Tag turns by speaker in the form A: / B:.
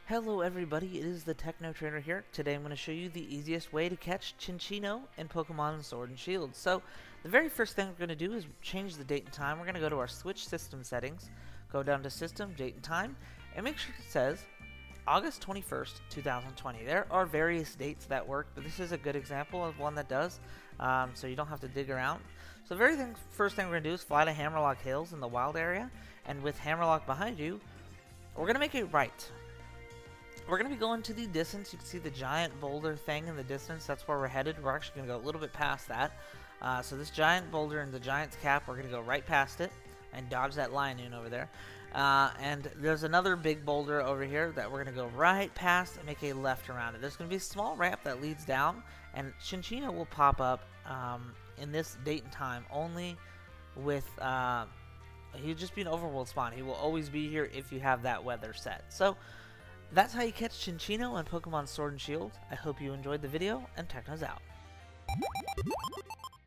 A: Hello everybody, it is the Techno Trainer here. Today I'm going to show you the easiest way to catch Cinccino in Pokemon Sword and Shield. So, the very first thing we're going to do is change the date and time. We're going to go to our Switch System settings, go down to System, Date and Time, and make sure it says August 21st, 2020. There are various dates that work, but this is a good example of one that does, so you don't have to dig around. So the first thing we're going to do is fly to Hammerlock Hills in the wild area, and with Hammerlock behind you, we're going to make a right. We're going to be going to the distance. You can see the giant boulder thing in the distance. That's where we're headed. We're actually going to go a little bit past that. So this giant boulder in the giant's cap, we're going to go right past it and dodge that Lionune over there. And there's another big boulder over here that we're going to go right past and make a left around it. There's going to be a small ramp that leads down, and Cinccino will pop up in this date and time only with... he'll just be an overworld spawn. He will always be here if you have that weather set. So... that's how you catch Cinccino on Pokemon Sword and Shield. I hope you enjoyed the video, and Techno's out.